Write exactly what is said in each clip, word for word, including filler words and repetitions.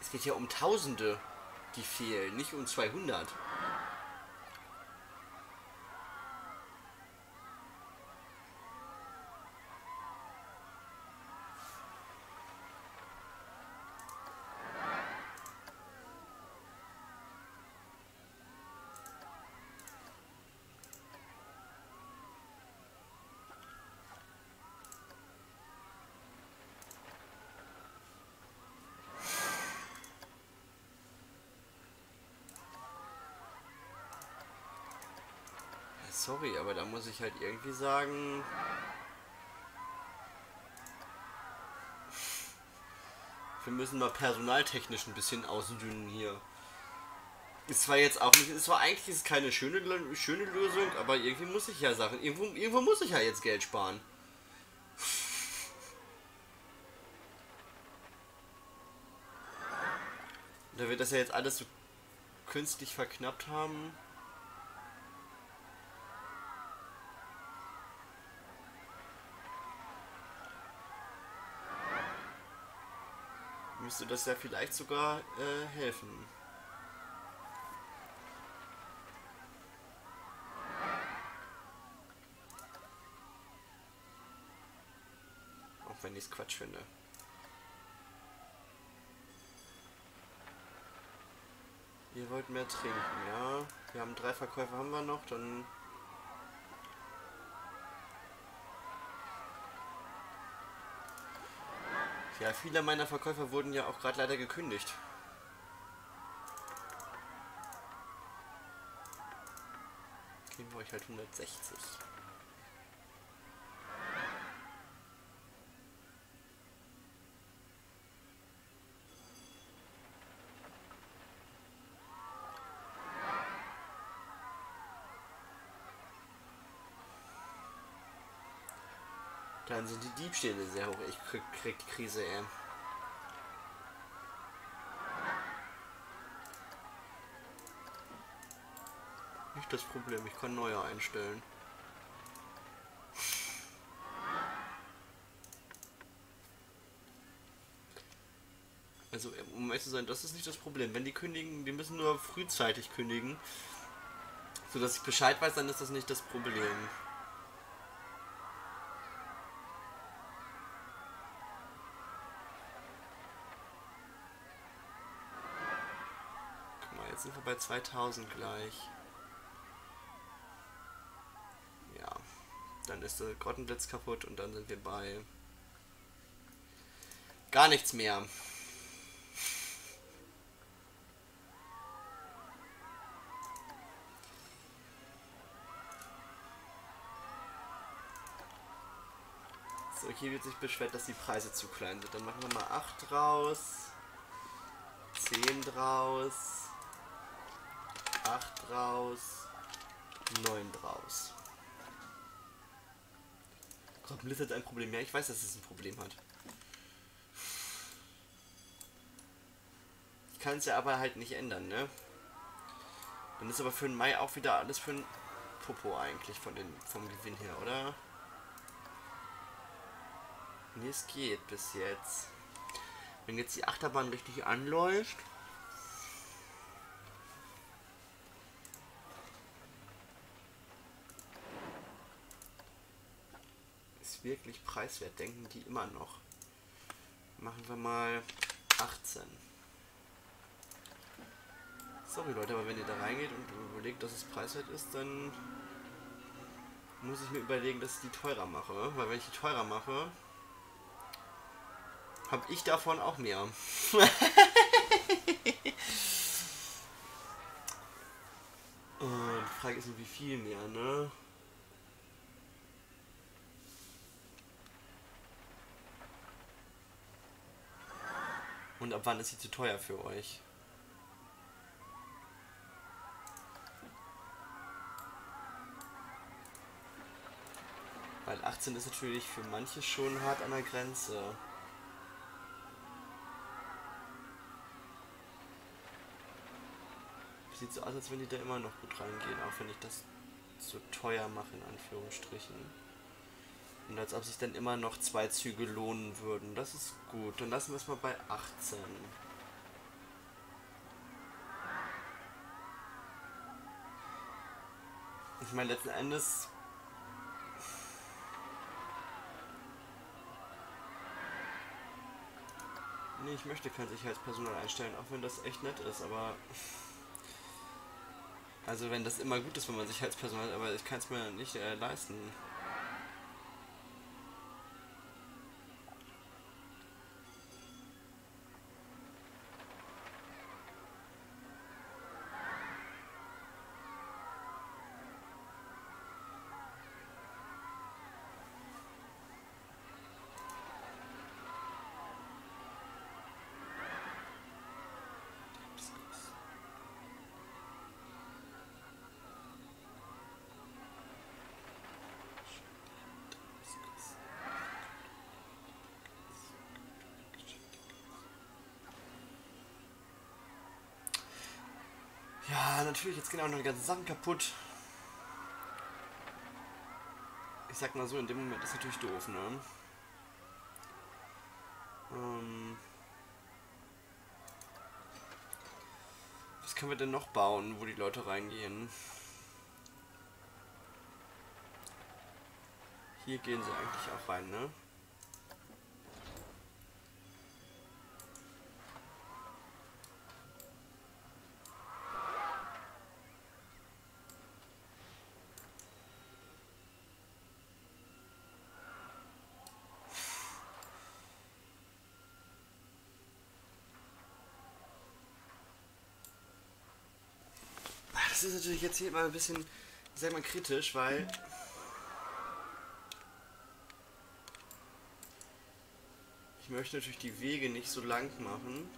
Es geht ja um Tausende, die fehlen, nicht um zweihundert. Sorry, aber da muss ich halt irgendwie sagen, wir müssen mal personaltechnisch ein bisschen ausdünnen hier. Ist zwar jetzt auch nicht, ist zwar eigentlich ist es keine schöne, schöne Lösung, aber irgendwie muss ich ja Sachen, irgendwo, irgendwo muss ich ja jetzt Geld sparen. Da wir das ja jetzt alles so künstlich verknappt haben. Müsste das ja vielleicht sogar äh, helfen. Auch wenn ich es Quatsch finde. Ihr wollt mehr trinken, ja. Wir haben drei Verkäufer, haben wir noch, dann... Ja, viele meiner Verkäufer wurden ja auch gerade leider gekündigt. Geben wir euch halt hundertsechzig. Dann sind die Diebstähle sehr hoch. Ich krieg, krieg die Krise, ey. Nicht das Problem, ich kann neue einstellen. Also, um ehrlich zu sein, das ist nicht das Problem. Wenn die kündigen, die müssen nur frühzeitig kündigen. Sodass ich Bescheid weiß, dann ist das nicht das Problem. Guck mal, jetzt sind wir bei zweitausend gleich. Ja, dann ist der Grottenblitz kaputt und dann sind wir bei gar nichts mehr. So, hier wird sich beschwert, dass die Preise zu klein sind. Dann machen wir mal acht draus, zehn draus, acht draus, neun draus. Grottenblitz hat ein Problem. Ja, ich weiß, dass es ein Problem hat. Ich kann es ja aber halt nicht ändern, ne? Dann ist aber für den Mai auch wieder alles für den Popo eigentlich von den, vom Gewinn her, oder? Ne, es geht bis jetzt. Wenn jetzt die Achterbahn richtig anläuft. Ist wirklich preiswert, denken die immer noch. Machen wir mal achtzehn. Sorry Leute, aber wenn ihr da reingeht und überlegt, dass es preiswert ist, dann muss ich mir überlegen, dass ich die teurer mache. Weil wenn ich die teurer mache, habe ich davon auch mehr. Oh, die Frage ist nur, wie viel mehr, ne? Und ab wann ist sie zu teuer für euch? Weil achtzehn ist natürlich für manche schon hart an der Grenze. Sieht so aus, als wenn die da immer noch gut reingehen, auch wenn ich das so teuer mache, in Anführungsstrichen. Und als ob sich dann immer noch zwei Züge lohnen würden. Das ist gut. Dann lassen wir es mal bei achtzehn. Ich meine, letzten Endes... Nee, ich möchte kein Sicherheitspersonal einstellen, auch wenn das echt nett ist, aber... Also wenn das immer gut ist, wenn man Sicherheitspersonal hat, aber ich kann es mir nicht äh, leisten. Ja, natürlich, jetzt gehen auch noch die ganzen Sachen kaputt. Ich sag mal so, in dem Moment ist natürlich doof, ne? Ähm, was können wir denn noch bauen, wo die Leute reingehen? Hier gehen sie eigentlich auch rein, ne? Das ist natürlich jetzt hier mal ein bisschen, ich sag mal, kritisch, weil ich möchte natürlich die Wege nicht so lang machen.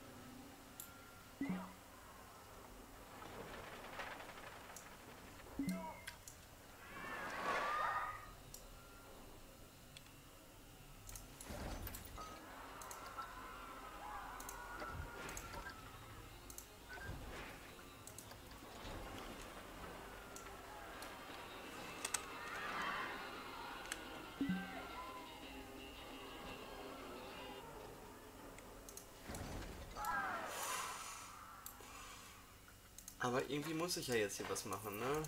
Aber irgendwie muss ich ja jetzt hier was machen, ne?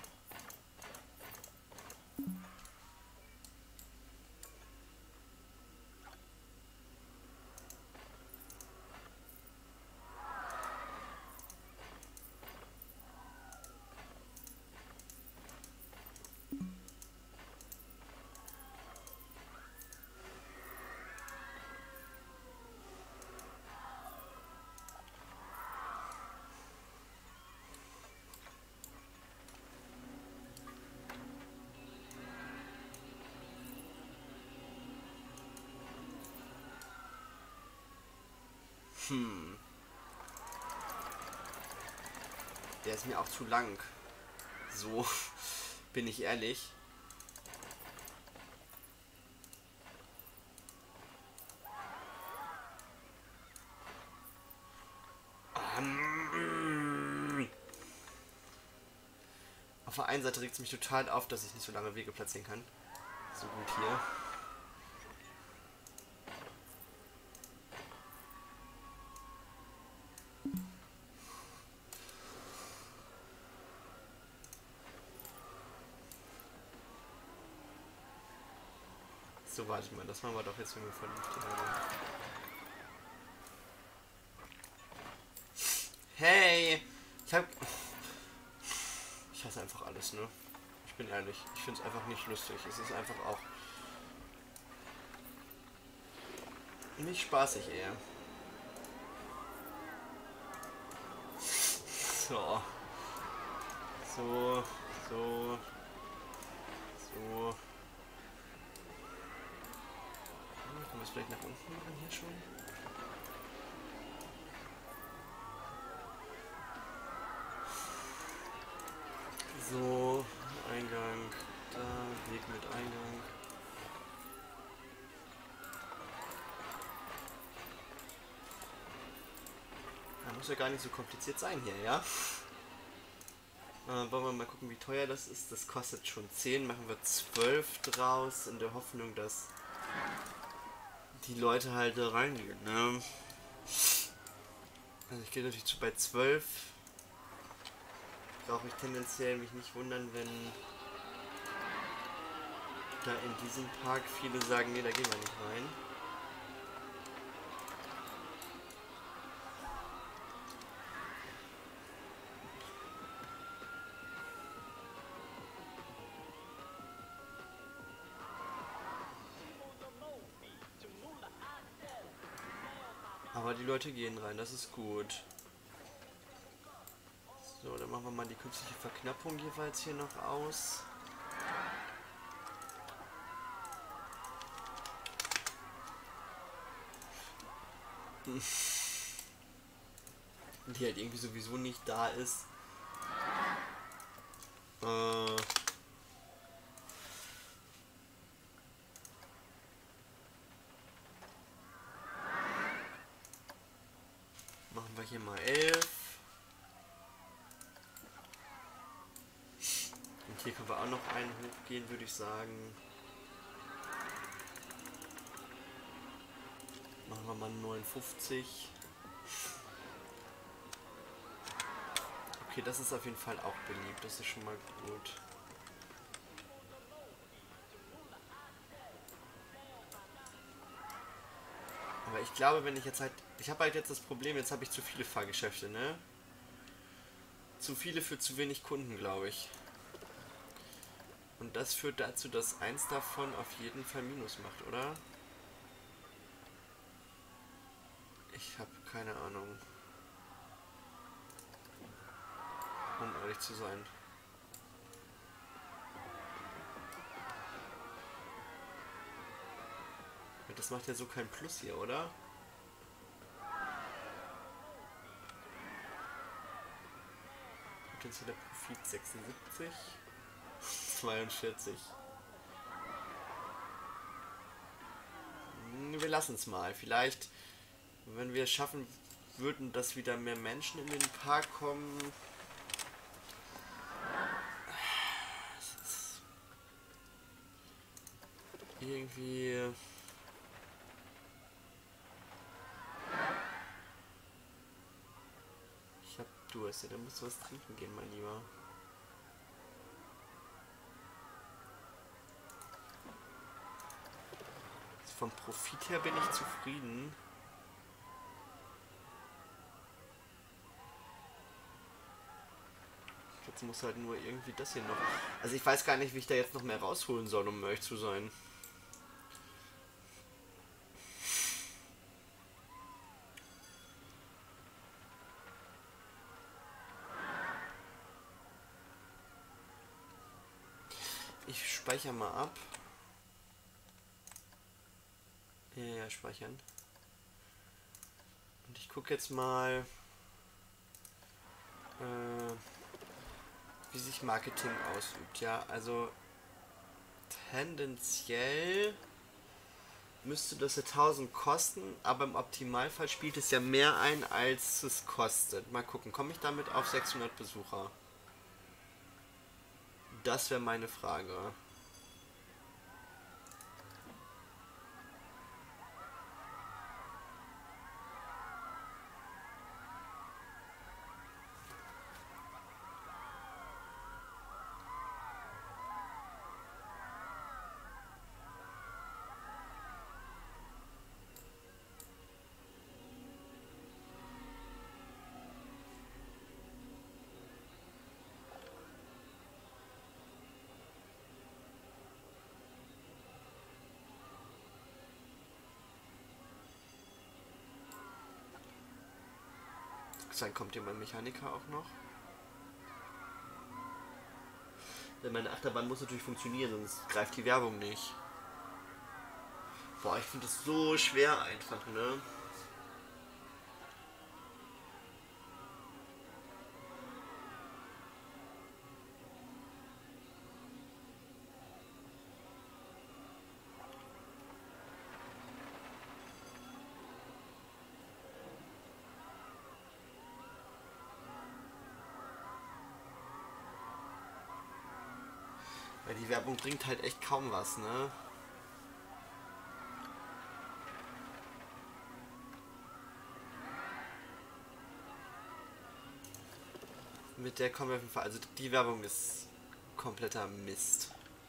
Hm. Der ist mir auch zu lang. So, bin ich ehrlich. Ähm. Auf der einen Seite regt es mich total auf, dass ich nicht so lange Wege platzieren kann. So gut hier. So, warte mal, das machen wir doch jetzt, wenn wir vernünftig haben. Hey! Ich hab... Ich hasse einfach alles, ne? Ich bin ehrlich, ich finde es einfach nicht lustig. Es ist einfach auch... nicht spaßig eher. So. So, so, so. Können wir es vielleicht nach unten machen hier schon? So, Eingang, da, Weg mit Eingang. Da muss ja gar nicht so kompliziert sein hier, ja? Äh, wollen wir mal gucken, wie teuer das ist. Das kostet schon zehn, machen wir zwölf draus, in der Hoffnung, dass die Leute halt da reingehen, ne? Also ich gehe natürlich zu bei zwölf. brauche ich tendenziell mich nicht wundern, wenn da in diesem Park viele sagen, nee, da gehen wir nicht rein. Aber die Leute gehen rein, das ist gut. So, dann machen wir mal die künstliche Verknappung jeweils hier noch aus. Die halt irgendwie sowieso nicht da ist. Äh... Machen wir hier mal elf. Und hier können wir auch noch einen hochgehen, würde ich sagen. Machen wir mal neunundfünfzig. Okay, das ist auf jeden Fall auch beliebt. Das ist schon mal gut. Aber ich glaube, wenn ich jetzt halt... Ich habe halt jetzt das Problem, jetzt habe ich zu viele Fahrgeschäfte, ne? Zu viele für zu wenig Kunden, glaube ich. Und das führt dazu, dass eins davon auf jeden Fall Minus macht, oder? Ich habe keine Ahnung. Um ehrlich zu sein. Das macht ja so kein Plus hier, oder? Potenzieller Profit sechsundsiebzig. zweiundvierzig. Wir lassen es mal. Vielleicht, wenn wir es schaffen würden, dass wieder mehr Menschen in den Park kommen. Irgendwie... Ich hab Durst, ja, da musst du was trinken gehen, mein Lieber. Also vom Profit her bin ich zufrieden. Jetzt muss halt nur irgendwie das hier noch... Also ich weiß gar nicht, wie ich da jetzt noch mehr rausholen soll, um ehrlich zu sein. Ich speichere mal ab. Ja, ja, speichern. Und ich gucke jetzt mal, äh, wie sich Marketing ausübt. Ja, also tendenziell müsste das ja tausend kosten, aber im Optimalfall spielt es ja mehr ein, als es kostet. Mal gucken, komme ich damit auf sechshundert Besucher? Das wäre meine Frage. Dann kommt hier mein Mechaniker auch noch. Denn meine Achterbahn muss natürlich funktionieren, sonst greift die Werbung nicht. Boah, ich finde das so schwer einfach, ne? Weil die Werbung bringt halt echt kaum was, ne? Mit der kommen wir auf jeden Fall. Also die Werbung ist kompletter Mist.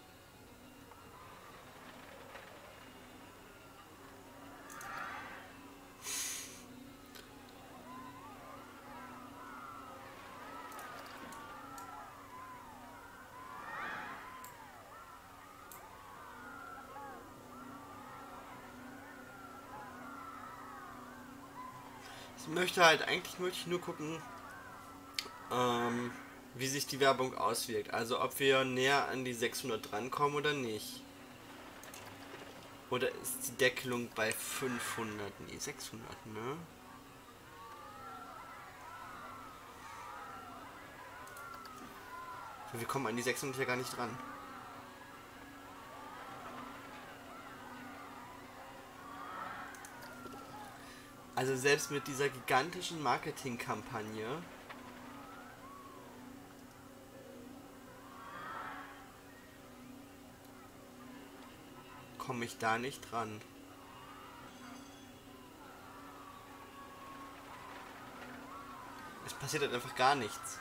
Ich möchte halt, eigentlich möchte ich nur gucken, ähm, wie sich die Werbung auswirkt. Also ob wir näher an die sechshundert drankommen oder nicht. Oder ist die Deckelung bei fünfhundert? Nee, sechshundert, ne? Wir kommen an die sechshundert ja gar nicht dran. Also selbst mit dieser gigantischen Marketingkampagne komme ich da nicht dran. Es passiert halt einfach gar nichts.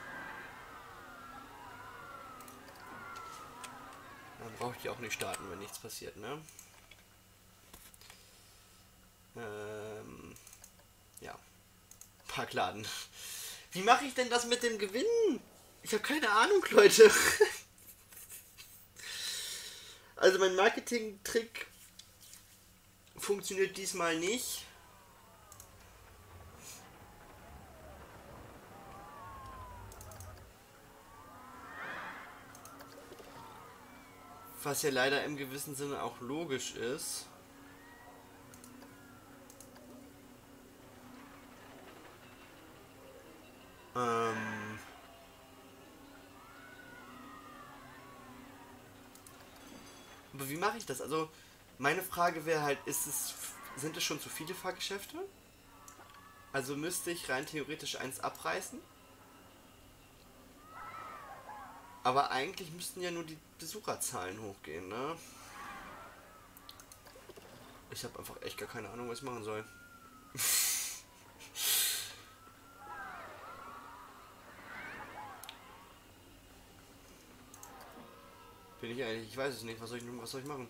Dann brauche ich die auch nicht starten, wenn nichts passiert, ne? Ähm, ja. Parkladen. Wie mache ich denn das mit dem Gewinnen? Ich habe keine Ahnung, Leute. Also mein Marketing-Trick funktioniert diesmal nicht. Was ja leider im gewissen Sinne auch logisch ist. Ähm... Aber wie mache ich das? Also, meine Frage wäre halt, ist es, sind es schon zu viele Fahrgeschäfte? Also müsste ich rein theoretisch eins abreißen? Aber eigentlich müssten ja nur die Besucherzahlen hochgehen, ne? Ich habe einfach echt gar keine Ahnung, was ich machen soll. Bin ich ehrlich, ich weiß es nicht. Was soll ich, was soll ich machen?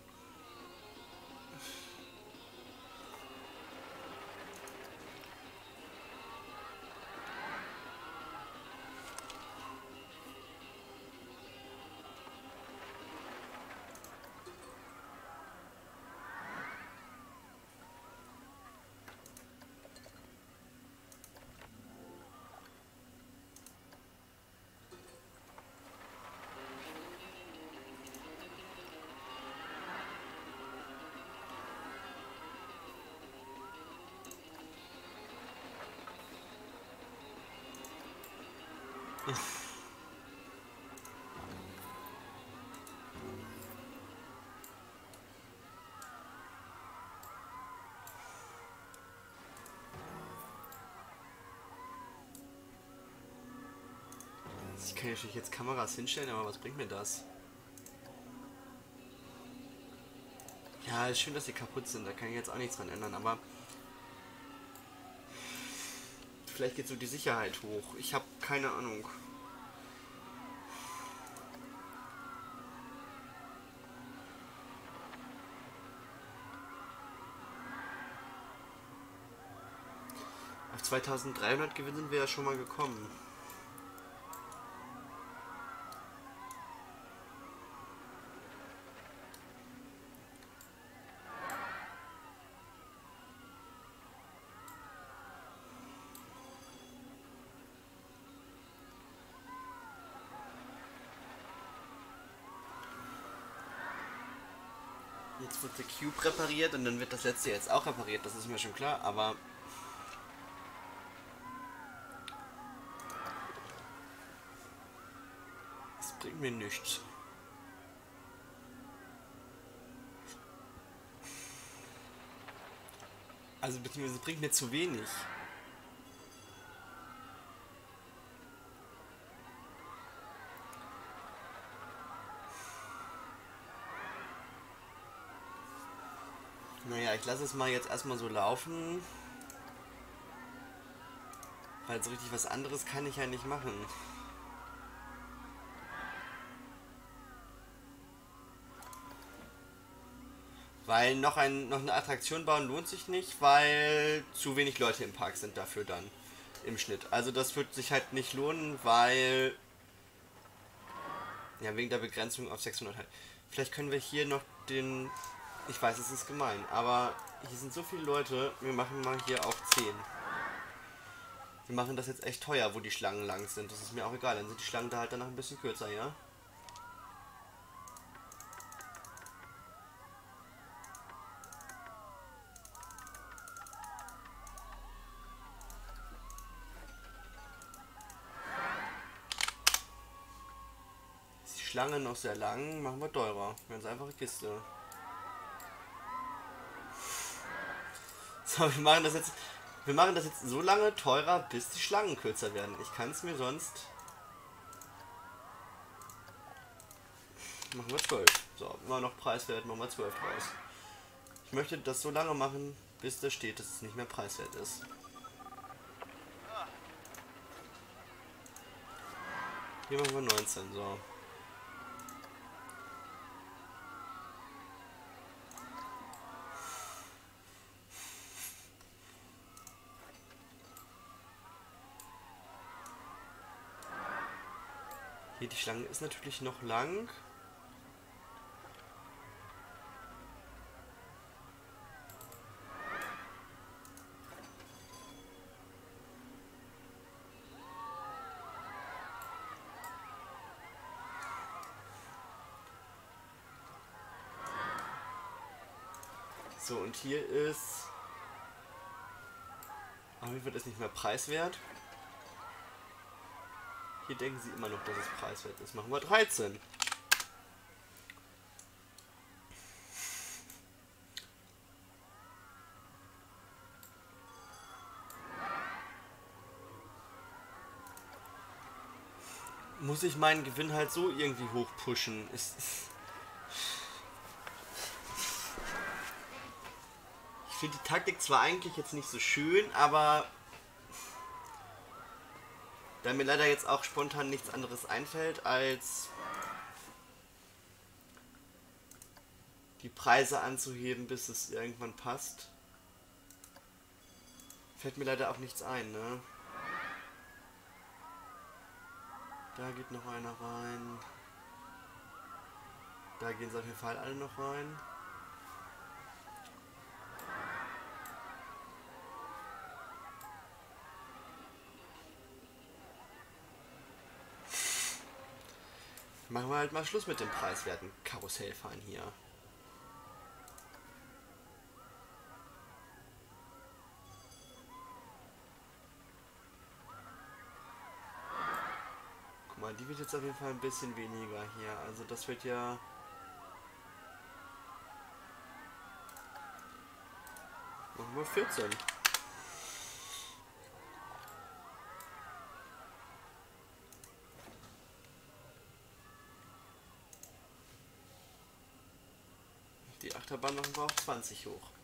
Ich kann natürlich jetzt Kameras hinstellen, aber was bringt mir das? Ja, ist schön, dass sie kaputt sind, da kann ich jetzt auch nichts dran ändern, aber vielleicht geht so die Sicherheit hoch. Ich habe keine Ahnung. Auf zweitausenddreihundert Gewinn sind wir ja schon mal gekommen. Jetzt wird der Cube repariert und dann wird das letzte jetzt auch repariert, das ist mir schon klar, aber es bringt mir nichts. Also beziehungsweise es bringt mir zu wenig. Naja, ich lasse es mal jetzt erstmal so laufen. Weil so richtig was anderes kann ich ja nicht machen. Weil noch, ein, noch eine Attraktion bauen lohnt sich nicht, weil zu wenig Leute im Park sind dafür dann im Schnitt. Also das wird sich halt nicht lohnen, weil... Ja, wegen der Begrenzung auf sechshundert halt. Vielleicht können wir hier noch den... Ich weiß, es ist gemein, aber hier sind so viele Leute, wir machen mal hier auch zehn. Wir machen das jetzt echt teuer, wo die Schlangen lang sind. Das ist mir auch egal, dann sind die Schlangen da halt danach ein bisschen kürzer, ja? Ist die Schlange noch sehr lang, machen wir teurer. Ganz einfache Kiste. So, wir machen das jetzt... Wir machen das jetzt so lange teurer, bis die Schlangen kürzer werden. Ich kann es mir sonst... Machen wir zwölf. So, immer noch preiswert, machen wir zwölf draus. Ich möchte das so lange machen, bis da steht, dass es nicht mehr preiswert ist. Hier machen wir neunzehn, so. Hier, die Schlange ist natürlich noch lang. So, und hier ist... Aber wie wird es nicht mehr preiswert? Hier denken sie immer noch, dass es preiswert ist. Machen wir dreizehn. Muss ich meinen Gewinn halt so irgendwie hoch pushen? Ist... Ich finde die Taktik zwar eigentlich jetzt nicht so schön, aber da mir leider jetzt auch spontan nichts anderes einfällt, als die Preise anzuheben, bis es irgendwann passt, fällt mir leider auch nichts ein, ne? Da geht noch einer rein. Da gehen sie auf jeden Fall alle noch rein. Machen wir halt mal Schluss mit dem preiswerten Karussellfahren hier. Guck mal, die wird jetzt auf jeden Fall ein bisschen weniger hier. Also das wird ja... Machen wir vierzehn. Die Achterbahn machen wir auf zwanzig hoch.